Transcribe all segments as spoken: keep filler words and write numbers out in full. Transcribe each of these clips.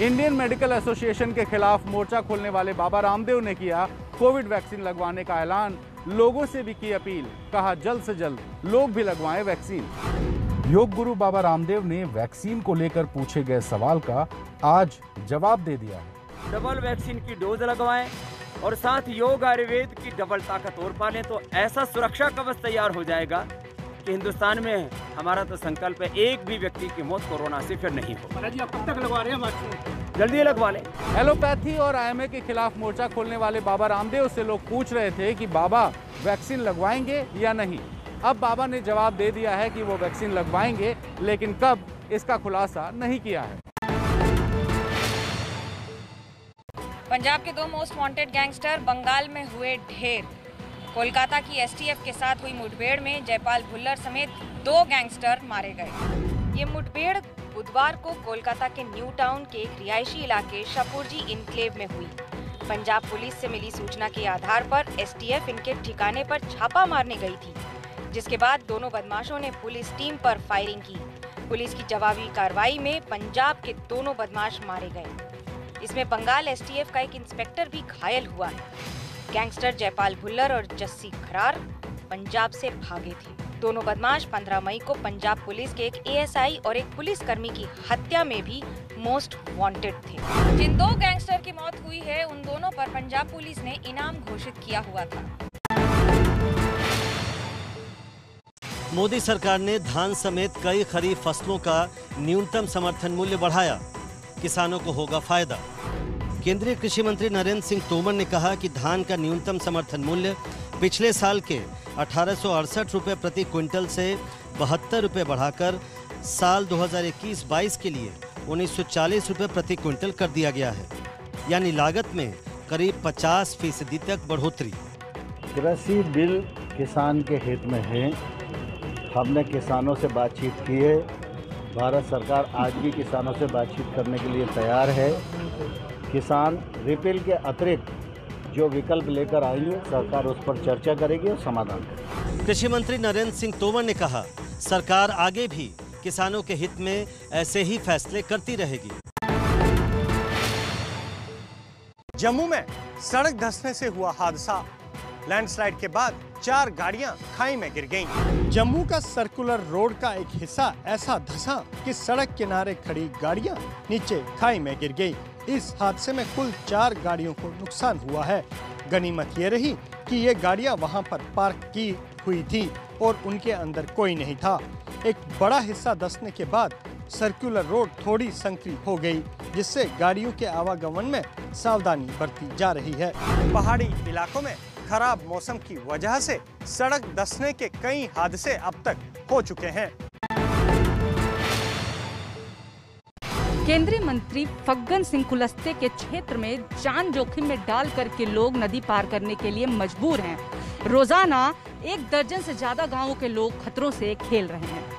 Indian medical association के खिलाफ मोर्चा खोलने वाले बाबा रामदेव ने किया कोविड वैक्सीन लगवाने का ऐलान, लोगों से भी की अपील, कहा जल्द से जल्द लोग भी लगवाएं वैक्सीन। योग गुरु बाबा रामदेव ने वैक्सीन को लेकर पूछे गए सवाल का आज जवाब दे दिया है। डबल वैक्सीन की डोज लगवाएं और साथ योग आयुर्वेद की डबल ताकत और पालें तो ऐसा सुरक्षा कवच तैयार हो जाएगा कि हिंदुस्तान में हमारा तो संकल्प है एक भी व्यक्ति की मौत कोरोना से फिर नहीं हो। महाराज जी आप कब तक लगवा रहे हैं वैक्सीन? जल्दी लगवा लें। एलोपैथी और आईएमए के खिलाफ मोर्चा खोलने वाले बाबा रामदेव से लोग पूछ रहे थे कि बाबा वैक्सीन लगवाएंगे या नहीं। अब बाबा ने जवाब दे दिया है कि वो वैक्सीन लगवाएंगे, लेकिन कब, इसका खुलासा नहीं किया है। पंजाब के दो मोस्ट वांटेड गैंगस्टर बंगाल में हुए ढेर। कोलकाता की एसटीएफ के साथ हुई मुठभेड़ में जयपाल भुल्लर समेत दो गैंगस्टर मारे गए। ये मुठभेड़ बुधवार को कोलकाता के न्यू टाउन के एक रिहायशी इलाके शपुरजी इनक्लेव में हुई। पंजाब पुलिस से मिली सूचना के आधार पर एसटीएफ इनके ठिकाने पर छापा मारने गई थी, जिसके बाद दोनों बदमाशों ने पुलिस टीम पर फायरिंग की। पुलिस की जवाबी कार्रवाई में पंजाब के दोनों बदमाश मारे गए। इसमें बंगाल एसटीएफ का एक इंस्पेक्टर भी घायल हुआ है। गैंगस्टर जयपाल भुल्लर और जस्सी खरार पंजाब से भागे थे। दोनों बदमाश पंद्रह मई को पंजाब पुलिस के एक एएसआई और एक पुलिसकर्मी की हत्या में भी मोस्ट वांटेड थे। जिन दो गैंगस्टर की मौत हुई है, उन दोनों पर पंजाब पुलिस ने इनाम घोषित किया हुआ था। मोदी सरकार ने धान समेत कई खरीफ फसलों का न्यूनतम समर्थन मूल्य बढ़ाया, किसानों को होगा फायदा। केंद्रीय कृषि मंत्री नरेंद्र सिंह तोमर ने कहा कि धान का न्यूनतम समर्थन मूल्य पिछले साल के अठारह सौ अड़सठ रुपये प्रति क्विंटल से बहत्तर रुपये बढ़ाकर साल दो हज़ार इक्कीस बाईस के लिए उन्नीस सौ चालीस रुपये प्रति क्विंटल कर दिया गया है, यानी लागत में करीब पचास फीसदी तक बढ़ोतरी। कृषि बिल किसान के हित में है। हमने किसानों से बातचीत की है। भारत सरकार आज भी किसानों से बातचीत करने के लिए तैयार है। किसान रिपील के अतिरिक्त जो विकल्प लेकर आएंगे, सरकार उस पर चर्चा करेगी और समाधान करेगी। कृषि मंत्री नरेंद्र सिंह तोमर ने कहा, सरकार आगे भी किसानों के हित में ऐसे ही फैसले करती रहेगी। जम्मू में सड़क धंसने से हुआ हादसा। लैंडस्लाइड के बाद चार गाड़ियां खाई में गिर गईं। जम्मू का सर्कुलर रोड का एक हिस्सा ऐसा धंसा कि सड़क किनारे खड़ी गाड़ियां नीचे खाई में गिर गई। इस हादसे में कुल चार गाड़ियों को नुकसान हुआ है। गनीमत ये रही कि ये गाड़ियां वहां पर पार्क की हुई थी और उनके अंदर कोई नहीं था। एक बड़ा हिस्सा धंसने के बाद सर्कुलर रोड थोड़ी संकरी हो गई, जिससे गाड़ियों के आवागमन में सावधानी बरती जा रही है। पहाड़ी इलाकों में खराब मौसम की वजह से सड़क धंसने के कई हादसे अब तक हो चुके हैं। केंद्रीय मंत्री फग्गन सिंह कुलस्ते के क्षेत्र में जान जोखिम में डाल करके लोग नदी पार करने के लिए मजबूर हैं। रोजाना एक दर्जन से ज्यादा गांवों के लोग खतरों से खेल रहे हैं।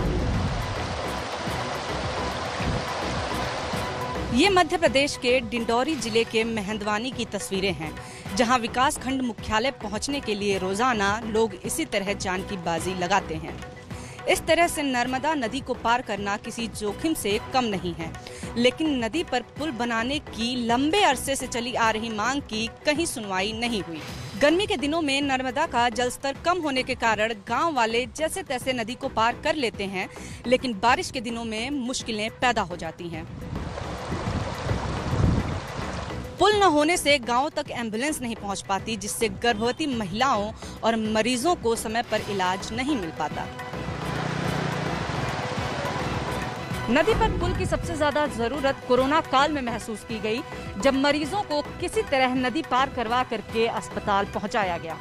ये मध्य प्रदेश के डिंडौरी जिले के मेहंदवानी की तस्वीरें हैं, जहां विकास खंड मुख्यालय पहुंचने के लिए रोजाना लोग इसी तरह जान की बाजी लगाते हैं। इस तरह से नर्मदा नदी को पार करना किसी जोखिम से कम नहीं है, लेकिन नदी पर पुल बनाने की लंबे अरसे से चली आ रही मांग की कहीं सुनवाई नहीं हुई। गर्मी के दिनों में नर्मदा का जलस्तर कम होने के कारण गांव वाले जैसे तैसे नदी को पार कर लेते हैं, लेकिन बारिश के दिनों में मुश्किलें पैदा हो जाती हैं। पुल न होने से गांवों तक एम्बुलेंस नहीं पहुंच पाती, जिससे गर्भवती महिलाओं और मरीजों को समय पर इलाज नहीं मिल पाता। नदी पर पुल की सबसे ज्यादा जरूरत कोरोना काल में महसूस की गई, जब मरीजों को किसी तरह नदी पार करवा करके अस्पताल पहुंचाया गया।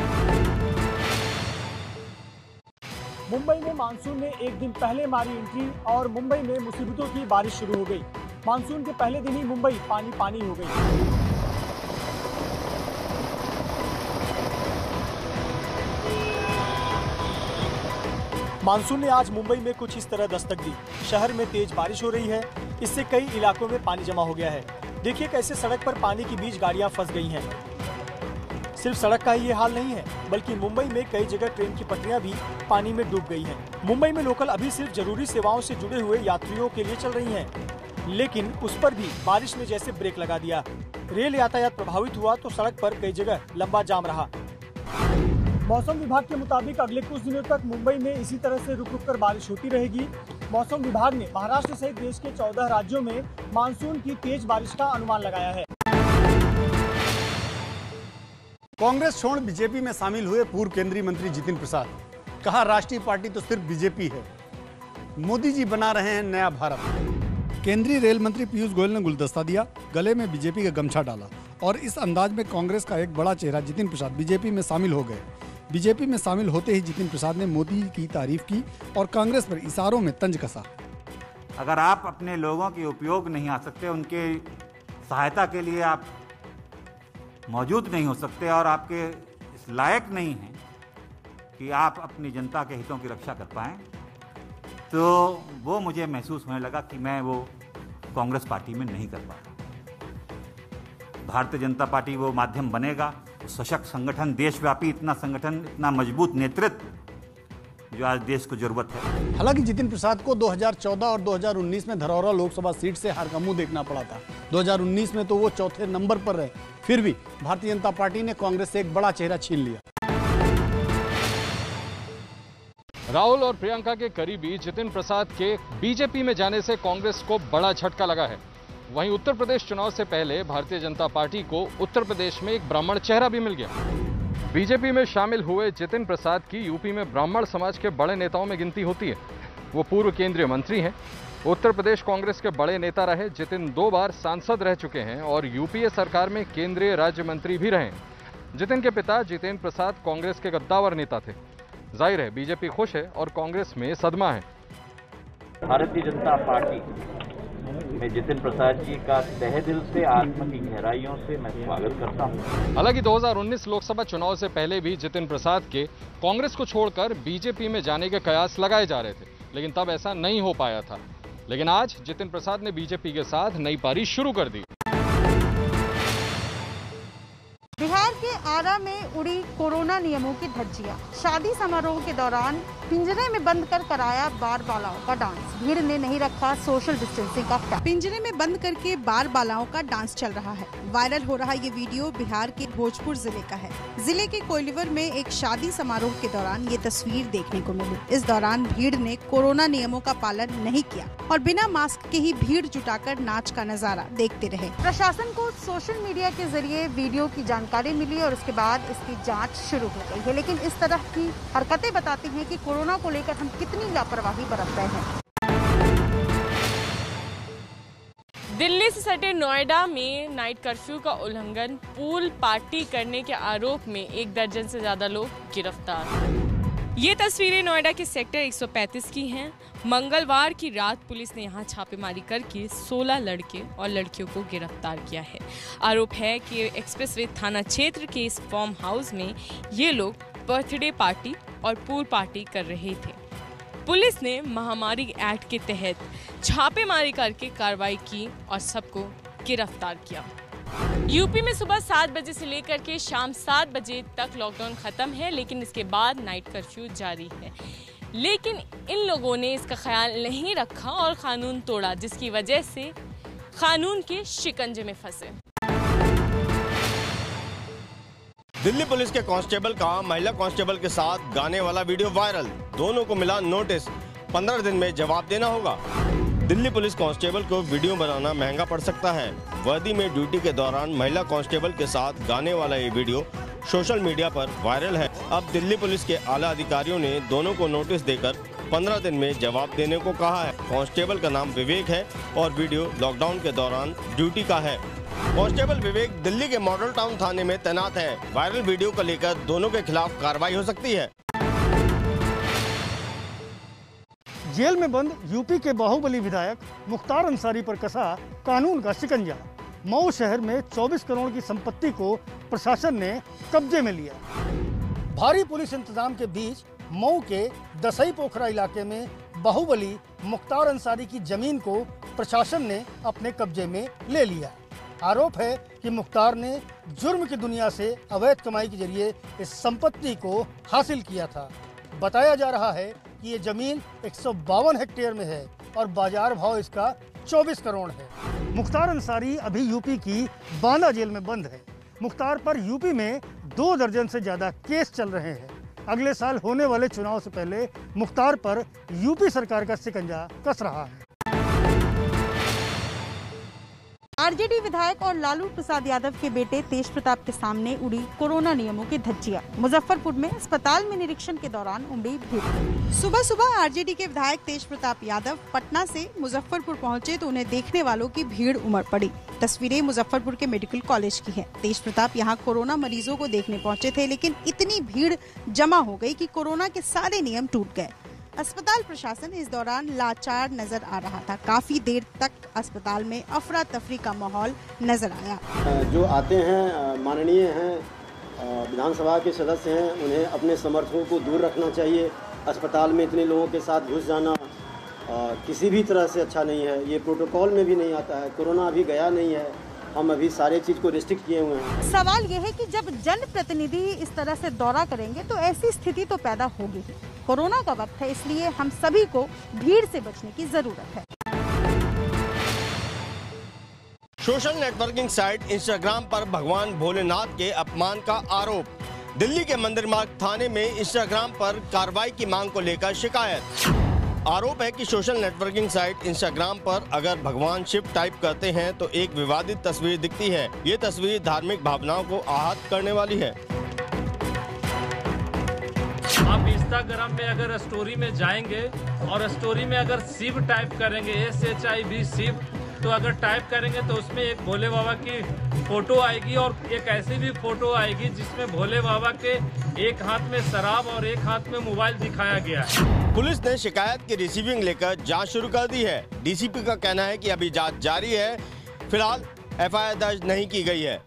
मुंबई में मानसून ने एक दिन पहले मारी एंट्री और मुंबई में मुसीबतों की बारिश शुरू हो गई। मानसून के पहले दिन ही मुंबई पानी पानी हो गई। मानसून ने आज मुंबई में कुछ इस तरह दस्तक दी। शहर में तेज बारिश हो रही है, इससे कई इलाकों में पानी जमा हो गया है। देखिए कैसे सड़क पर पानी के बीच गाड़ियां फंस गई हैं। सिर्फ सड़क का ही ये हाल नहीं है, बल्कि मुंबई में कई जगह ट्रेन की पटरियां भी पानी में डूब गई हैं। मुंबई में लोकल अभी सिर्फ जरूरी सेवाओं से जुड़े हुए यात्रियों के लिए चल रही हैं। लेकिन उस पर भी बारिश ने जैसे ब्रेक लगा दिया। रेल यातायात प्रभावित हुआ तो सड़क पर कई जगह लंबा जाम रहा। मौसम विभाग के मुताबिक अगले कुछ दिनों तक मुंबई में इसी तरह से रुक रुक कर बारिश होती रहेगी। मौसम विभाग ने महाराष्ट्र सहित देश के चौदह राज्यों में मानसून की तेज बारिश का अनुमान लगाया है। कांग्रेस छोड़ बीजेपी में शामिल हुए पूर्व केंद्रीय मंत्री जितिन प्रसाद, कहा राष्ट्रीय पार्टी तो सिर्फ बीजेपी है, मोदी जी बना रहे हैं नया भारत। केंद्रीय रेल मंत्री पीयूष गोयल ने गुलदस्ता दिया, गले में बीजेपी का गमछा डाला और इस अंदाज में कांग्रेस का एक बड़ा चेहरा जितिन प्रसाद बीजेपी में शामिल हो गए। बीजेपी में शामिल होते ही जितिन प्रसाद ने मोदी की तारीफ की और कांग्रेस पर इशारों में तंज कसा। अगर आप अपने लोगों के उपयोग नहीं आ सकते, उनके सहायता के लिए आप मौजूद नहीं हो सकते और आपके इस लायक नहीं हैं कि आप अपनी जनता के हितों की रक्षा कर पाएं, तो वो मुझे महसूस होने लगा कि मैं वो कांग्रेस पार्टी में नहीं कर पाता। भारतीय जनता पार्टी वो माध्यम बनेगा, सशक्त संगठन, देशव्यापी इतना संगठन, इतना मजबूत नेतृत्व जो आज देश को जरूरत है। हालांकि जितिन प्रसाद को दो हज़ार चौदह और दो हज़ार उन्नीस में धरौरा लोकसभा सीट से हार का मुंह देखना पड़ा था। दो हज़ार उन्नीस में तो वो चौथे नंबर पर रहे, फिर भी भारतीय जनता पार्टी ने कांग्रेस से एक बड़ा चेहरा छीन लिया। राहुल और प्रियंका के करीबी जितिन प्रसाद के बीजेपी में जाने से कांग्रेस को बड़ा झटका लगा है। वहीं उत्तर प्रदेश चुनाव से पहले भारतीय जनता पार्टी को उत्तर प्रदेश में एक ब्राह्मण चेहरा भी मिल गया। बीजेपी में शामिल हुए जितिन प्रसाद की यूपी में ब्राह्मण समाज के बड़े नेताओं में गिनती होती है। वो पूर्व केंद्रीय मंत्री हैं। उत्तर प्रदेश कांग्रेस के बड़े नेता रहे जितिन दो बार सांसद रह चुके हैं और यूपीए सरकार में केंद्रीय राज्य मंत्री भी रहे। जितिन के पिता जितेंद्र प्रसाद कांग्रेस के गद्दावर नेता थे। जाहिर है बीजेपी खुश है और कांग्रेस में सदमा है। भारतीय जनता पार्टी मैं जितिन प्रसाद जी का तहे दिल से, आत्मा की गहराइयों से मैं स्वागत करता हूं। हालांकि दो हज़ार उन्नीस लोकसभा चुनाव से पहले भी जितिन प्रसाद के कांग्रेस को छोड़कर बीजेपी में जाने के कयास लगाए जा रहे थे, लेकिन तब ऐसा नहीं हो पाया था। लेकिन आज जितिन प्रसाद ने बीजेपी के साथ नई पारी शुरू कर दी। बिहार के आरा में उड़ी कोरोना नियमों की धज्जियां। शादी समारोह के दौरान पिंजरे में बंद कर कराया बार बालाओं का डांस। भीड़ ने नहीं रखा सोशल डिस्टेंसिंग का ख्याल। पिंजरे में बंद करके बार बालाओं का डांस चल रहा है। वायरल हो रहा ये वीडियो बिहार के भोजपुर जिले का है। जिले के कोइलवर में एक शादी समारोह के दौरान ये तस्वीर देखने को मिली। इस दौरान भीड़ ने कोरोना नियमों का पालन नहीं किया और बिना मास्क के ही भीड़ जुटाकर नाच का नजारा देखते रहे। प्रशासन को सोशल मीडिया के जरिए वीडियो की जानकारी मिली और उसके बाद इसकी जांच शुरू हो गई है, लेकिन इस तरह की हरकतें बताती हैं कि कोरोना को लेकर हम कितनी लापरवाही बरत रहे हैं। दिल्ली से सटे नोएडा में नाइट कर्फ्यू का उल्लंघन, पूल पार्टी करने के आरोप में एक दर्जन से ज्यादा लोग गिरफ्तार। ये तस्वीरें नोएडा के सेक्टर एक सौ पैंतीस की हैं। मंगलवार की रात पुलिस ने यहां छापेमारी करके सोलह लड़के और लड़कियों को गिरफ्तार किया है। आरोप है कि एक्सप्रेसवे थाना क्षेत्र के इस फार्म हाउस में ये लोग बर्थडे पार्टी और पूल पार्टी कर रहे थे। पुलिस ने महामारी एक्ट के तहत छापेमारी करके कार्रवाई की और सबको गिरफ्तार किया। यूपी में सुबह सात बजे से लेकर के शाम सात बजे तक लॉकडाउन खत्म है, लेकिन इसके बाद नाइट कर्फ्यू जारी है। लेकिन इन लोगों ने इसका ख्याल नहीं रखा और कानून तोड़ा, जिसकी वजह से कानून के शिकंजे में फंसे। दिल्ली पुलिस के कांस्टेबल का महिला कांस्टेबल के साथ गाने वाला वीडियो वायरल। दोनों को मिला नोटिस, पंद्रह दिन में जवाब देना होगा। दिल्ली पुलिस कांस्टेबल को वीडियो बनाना महंगा पड़ सकता है। वर्दी में ड्यूटी के दौरान महिला कांस्टेबल के साथ गाने वाला ये वीडियो सोशल मीडिया पर वायरल है। अब दिल्ली पुलिस के आला अधिकारियों ने दोनों को नोटिस देकर पंद्रह दिन में जवाब देने को कहा है। कांस्टेबल का नाम विवेक है और वीडियो लॉकडाउन के दौरान ड्यूटी का है। कांस्टेबल विवेक दिल्ली के मॉडल टाउन थाने में तैनात है। वायरल वीडियो को लेकर दोनों के खिलाफ कार्रवाई हो सकती है। जेल में बंद यूपी के बाहुबली विधायक मुख्तार अंसारी पर कसा कानून का शिकंजा। मऊ शहर में चौबीस करोड़ की संपत्ति को प्रशासन ने कब्जे में लिया। भारी पुलिस इंतजाम के बीच मऊ के दसई पोखरा इलाके में बाहुबली मुख्तार अंसारी की जमीन को प्रशासन ने अपने कब्जे में ले लिया। आरोप है कि मुख्तार ने जुर्म की दुनिया से अवैध कमाई के जरिए इस संपत्ति को हासिल किया था। बताया जा रहा है कि ये जमीन एक सौ बावन हेक्टेयर में है और बाजार भाव इसका चौबीस करोड़ है। मुख्तार अंसारी अभी यूपी की बांदा जेल में बंद है। मुख्तार पर यूपी में दो दर्जन से ज्यादा केस चल रहे हैं। अगले साल होने वाले चुनाव से पहले मुख्तार पर यूपी सरकार का शिकंजा कस रहा है। आरजेडी विधायक और लालू प्रसाद यादव के बेटे तेज प्रताप के सामने उड़ी कोरोना नियमों की धज्जियां। मुजफ्फरपुर में अस्पताल में निरीक्षण के दौरान उमड़ी भीड़। सुबह सुबह आरजेडी के विधायक तेज प्रताप यादव पटना से मुजफ्फरपुर पहुंचे तो उन्हें देखने वालों की भीड़ उमड़ पड़ी। तस्वीरें मुजफ्फरपुर के मेडिकल कॉलेज की हैं। तेज प्रताप यहां कोरोना मरीजों को देखने पहुंचे थे, लेकिन इतनी भीड़ जमा हो गई कि कोरोना के सारे नियम टूट गए। अस्पताल प्रशासन इस दौरान लाचार नजर आ रहा था। काफी देर तक अस्पताल में अफरा तफरी का माहौल नजर आया। जो आते हैं माननीय हैं, विधानसभा के सदस्य हैं, उन्हें अपने समर्थकों को दूर रखना चाहिए। अस्पताल में इतने लोगों के साथ घुस जाना किसी भी तरह से अच्छा नहीं है। ये प्रोटोकॉल में भी नहीं आता है। कोरोना अभी गया नहीं है, हम अभी सारे चीज को रिस्ट्रिक्ट किए हुए हैं। सवाल ये है कि जब जनप्रतिनिधि इस तरह से दौरा करेंगे तो ऐसी स्थिति तो पैदा होगी। कोरोना का वक्त है, इसलिए हम सभी को भीड़ से बचने की जरूरत है। सोशल नेटवर्किंग साइट इंस्टाग्राम पर भगवान भोलेनाथ के अपमान का आरोप। दिल्ली के मंदिर मार्ग थाने में इंस्टाग्राम पर कार्रवाई की मांग को लेकर शिकायत। आरोप है कि सोशल नेटवर्किंग साइट इंस्टाग्राम पर अगर भगवान शिव टाइप करते हैं तो एक विवादित तस्वीर दिखती है। ये तस्वीर धार्मिक भावनाओं को आहत करने वाली है। आप इंस्टाग्राम पे अगर स्टोरी में जाएंगे और स्टोरी में अगर शिव टाइप करेंगे, S H I V Shiv, तो अगर टाइप करेंगे तो उसमें एक भोले बाबा की फोटो आएगी और एक ऐसी भी फोटो आएगी जिसमें भोले बाबा के एक हाथ में शराब और एक हाथ में मोबाइल दिखाया गया है। पुलिस ने शिकायत की रिसीविंग लेकर जांच शुरू कर दी है। डीसीपी का कहना है कि अभी जांच जारी है, फिलहाल एफ आई आर दर्ज नहीं की गई है।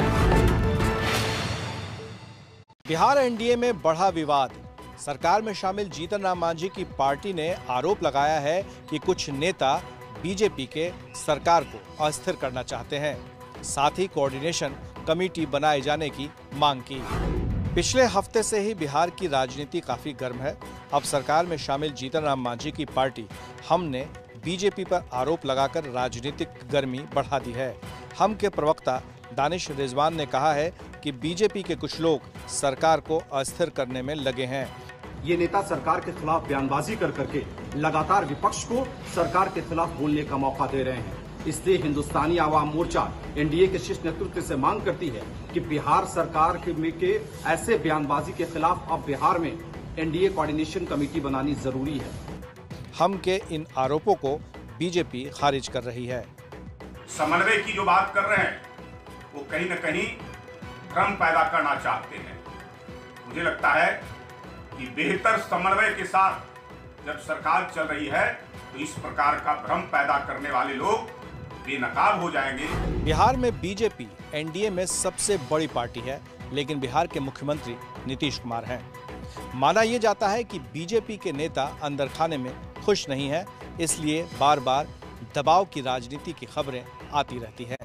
बिहार एनडीए में बढ़ा विवाद। सरकार में शामिल जीतन राम मांझी की पार्टी ने आरोप लगाया है कि कुछ नेता बीजेपी के सरकार को अस्थिर करना चाहते हैं। साथ ही कोऑर्डिनेशन कमेटी बनाए जाने की मांग की। पिछले हफ्ते से ही बिहार की राजनीति काफी गर्म है। अब सरकार में शामिल जीतन राम मांझी की पार्टी हम ने बीजेपी पर आरोप लगाकर राजनीतिक गर्मी बढ़ा दी है। हम के प्रवक्ता दानिश रिजवान ने कहा है कि बीजेपी के कुछ लोग सरकार को अस्थिर करने में लगे हैं। ये नेता सरकार के खिलाफ बयानबाजी कर करके लगातार विपक्ष को सरकार के खिलाफ बोलने का मौका दे रहे हैं। इसलिए हिंदुस्तानी आवाम मोर्चा एनडीए के शीर्ष नेतृत्व से मांग करती है कि बिहार सरकार के ऐसे बयानबाजी के खिलाफ अब बिहार में एनडीए कोऑर्डिनेशन कमेटी बनानी जरूरी है। हम के इन आरोपों को बीजेपी खारिज कर रही है। समन्वय की जो बात कर रहे हैं वो कहीं न कहीं भ्रम पैदा करना चाहते हैं। मुझे लगता है कि बेहतर समन्वय के साथ जब सरकार चल रही है तो इस प्रकार का भ्रम पैदा करने वाले लोग बेनकाब हो जाएंगे। बिहार में बीजेपी एनडीए में सबसे बड़ी पार्टी है, लेकिन बिहार के मुख्यमंत्री नीतीश कुमार हैं। माना यह जाता है कि बीजेपी के नेता अंदर खाने में खुश नहीं है, इसलिए बार बार दबाव की राजनीति की खबरें आती रहती है।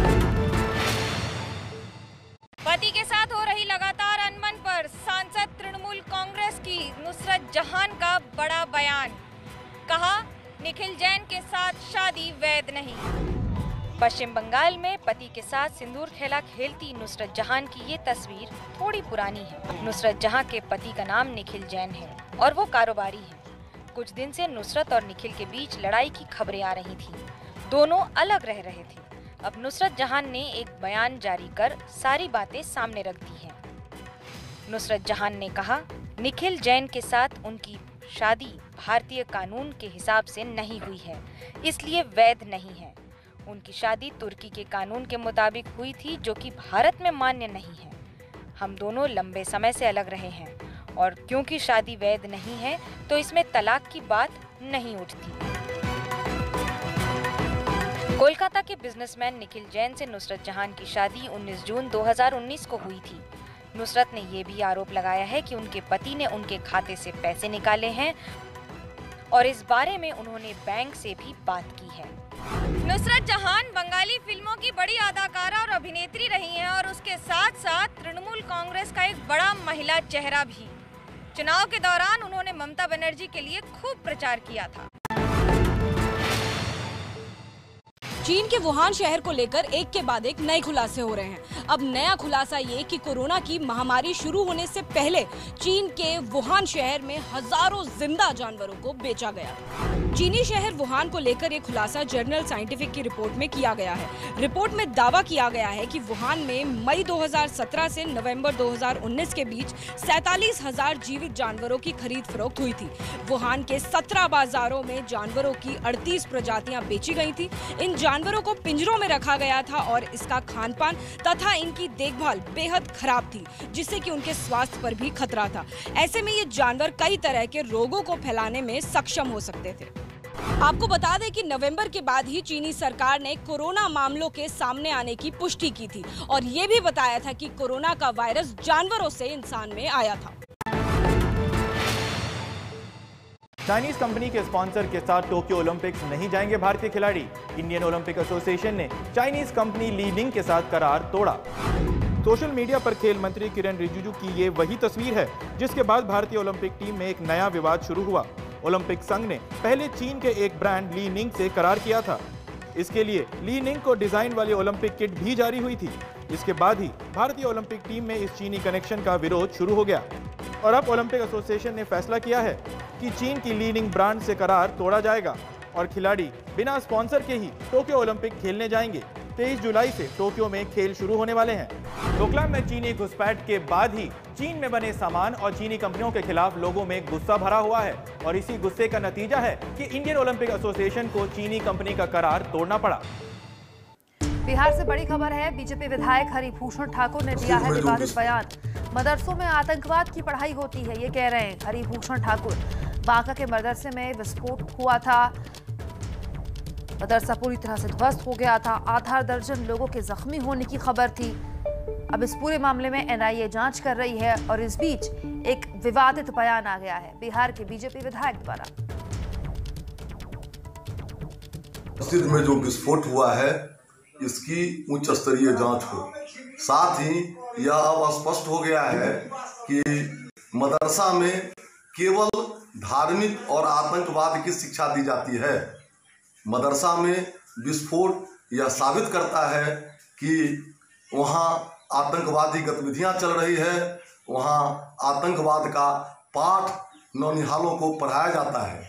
पति के साथ हो रही लगातार अनबन पर सांसद तृणमूल कांग्रेस की नुसरत जहान का बड़ा बयान। कहा, निखिल जैन के साथ शादी वैध नहीं। पश्चिम बंगाल में पति के साथ सिंदूर खेला खेलती नुसरत जहान की ये तस्वीर थोड़ी पुरानी है। नुसरत जहां के पति का नाम निखिल जैन है और वो कारोबारी है। कुछ दिन से नुसरत और निखिल के बीच लड़ाई की खबरें आ रही थी। दोनों अलग रह रहे थे। अब नुसरत जहान ने एक बयान जारी कर सारी बातें सामने रख दी हैं। नुसरत जहान ने कहा, निखिल जैन के साथ उनकी शादी भारतीय कानून के हिसाब से नहीं हुई है, इसलिए वैध नहीं है। उनकी शादी तुर्की के कानून के मुताबिक हुई थी, जो कि भारत में मान्य नहीं है। हम दोनों लंबे समय से अलग रहे हैं और क्योंकि शादी वैध नहीं है तो इसमें तलाक की बात नहीं उठती। कोलकाता के बिजनेसमैन निखिल जैन से नुसरत जहान की शादी उन्नीस जून दो हज़ार उन्नीस को हुई थी। नुसरत ने ये भी आरोप लगाया है कि उनके पति ने उनके खाते से पैसे निकाले हैं और इस बारे में उन्होंने बैंक से भी बात की है। नुसरत जहान बंगाली फिल्मों की बड़ी अदाकारा और अभिनेत्री रही हैं और उसके साथ साथ तृणमूल कांग्रेस का एक बड़ा महिला चेहरा भी। चुनाव के दौरान उन्होंने ममता बनर्जी के लिए खूब प्रचार किया था। चीन के वुहान शहर को लेकर एक के बाद एक नए खुलासे हो रहे हैं। अब नया खुलासा ये कि कोरोना की महामारी शुरू होने से पहले चीन के वुहान शहर में हजारों जिंदा जानवरों को बेचा गया। चीनी शहर वुहान को लेकर एक खुलासा जर्नल साइंटिफिक की रिपोर्ट में किया गया है। रिपोर्ट में दावा किया गया है कि वुहान में मई दो हज़ार सत्रह से नवंबर दो हज़ार उन्नीस के बीच सैतालीस हजार जीवित जानवरों की खरीद फरोख्त हुई थी। वुहान के सत्रह बाजारों में जानवरों की अड़तीस प्रजातियां बेची गई थी। इन जानवरों को पिंजरों में रखा गया था और इसका खान पान तथा इनकी देखभाल बेहद खराब थी, जिससे कि उनके स्वास्थ्य पर भी खतरा था। ऐसे में ये जानवर कई तरह के रोगों को फैलाने में सक्षम हो सकते थे। आपको बता दें कि नवंबर के बाद ही चीनी सरकार ने कोरोना मामलों के सामने आने की पुष्टि की थी और ये भी बताया था कि कोरोना का वायरस जानवरों से इंसान में आया था। चाइनीज कंपनी के स्पॉन्सर के साथ टोक्यो ओलंपिक्स नहीं जाएंगे भारतीय खिलाड़ी। इंडियन ओलंपिक एसोसिएशन ने चाइनीज कंपनी ली निंग के साथ करार तोड़ा। सोशल मीडिया पर खेल मंत्री किरेन रिजिजू की ये वही तस्वीर है जिसके बाद भारतीय ओलंपिक टीम में एक नया विवाद शुरू हुआ। ओलंपिक संघ ने पहले चीन के एक ब्रांड ली निंग से करार किया था। इसके लिए ली निंग को डिजाइन वाली ओलंपिक किट भी जारी हुई थी। इसके बाद ही भारतीय ओलंपिक टीम में इस चीनी कनेक्शन का विरोध शुरू हो गया और अब ओलंपिक एसोसिएशन ने फैसला किया है कि चीन की ली निंग ब्रांड से करार तोड़ा जाएगा और खिलाड़ी बिना स्पॉन्सर के ही टोक्यो ओलंपिक खेलने जाएंगे। तेईस जुलाई से टोक्यो में खेल शुरू होने वाले हैं। डोकलाम में चीनी घुसपैठ के बाद ही चीन में बने सामान और चीनी कंपनियों के खिलाफ लोगों में गुस्सा भरा हुआ है और इसी गुस्से का नतीजा है कि इंडियन ओलंपिक एसोसिएशन को चीनी कंपनी का करार तोड़ना पड़ा। बिहार से बड़ी खबर है। बीजेपी विधायक हरिभूषण ठाकुर ने दिया है विवादित बयान। मदरसों में आतंकवाद की पढ़ाई होती है, ये कह रहे हैं हरिभूषण ठाकुर। बांका के मदरसे में विस्फोट हुआ था। मदरसा पूरी तरह से ध्वस्त हो गया था। आधा दर्जन लोगों के जख्मी होने की खबर थी। अब इस पूरे मामले में एनआईए जांच कर रही है और इस बीच एक विवादित बयान आ गया है बिहार के बीजेपी विधायक द्वारा। मस्जिद में जो विस्फोट हुआ है इसकी उच्च स्तरीय जांच हो। साथ ही यह अब स्पष्ट हो गया है कि मदरसा में केवल धार्मिक और आतंकवाद की शिक्षा दी जाती है। मदरसा में विस्फोट यह साबित करता है कि वहाँ आतंकवादी गतिविधियां चल रही है, वहाँ आतंकवाद का पाठ नौनिहालों को पढ़ाया जाता है।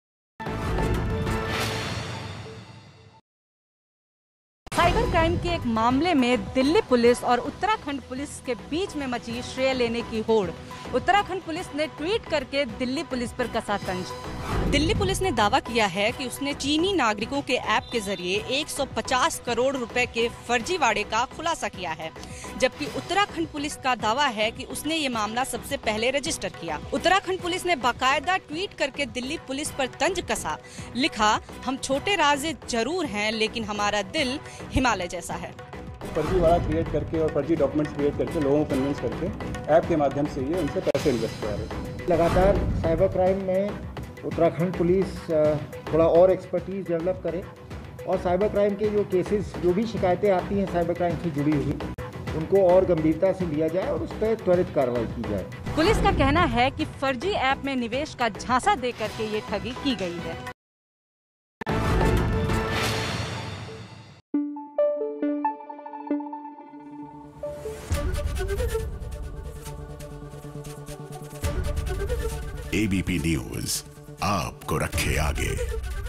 साइबर क्राइम के एक मामले में दिल्ली पुलिस और उत्तराखंड पुलिस के बीच में मची श्रेय लेने की होड़। उत्तराखंड पुलिस ने ट्वीट करके दिल्ली पुलिस पर कसा तंज। दिल्ली पुलिस ने दावा किया है कि उसने चीनी नागरिकों के ऐप के जरिए एक सौ पचास करोड़ रुपए के फर्जीवाड़े का खुलासा किया है, जबकि उत्तराखंड पुलिस का दावा है कि उसने ये मामला सबसे पहले रजिस्टर किया। उत्तराखंड पुलिस ने बाकायदा ट्वीट करके दिल्ली पुलिस पर तंज कसा। लिखा, हम छोटे राज्य जरूर हैं लेकिन हमारा दिल हिमालय जैसा है। फर्जीवाड़ा क्रिएट करके और फर्जी डॉक्यूमेंट्स क्रिएट करके लोगों को कन्विंस करके ऐप के माध्यम से ये उनसे पैसे इन्वेस्ट करा रहे हैं। लगातार साइबर क्राइम में उत्तराखंड पुलिस थोड़ा और एक्सपर्टीज डेवलप करे और साइबर क्राइम के जो केसेस, जो भी शिकायतें आती हैं साइबर क्राइम से जुड़ी हुई, उनको और गंभीरता से लिया जाए और उस पर त्वरित कार्रवाई की जाए। पुलिस का कहना है कि फर्जी ऐप में निवेश का झांसा दे करके ये ठगी की गई है। एबीपी न्यूज आपको रखे आगे।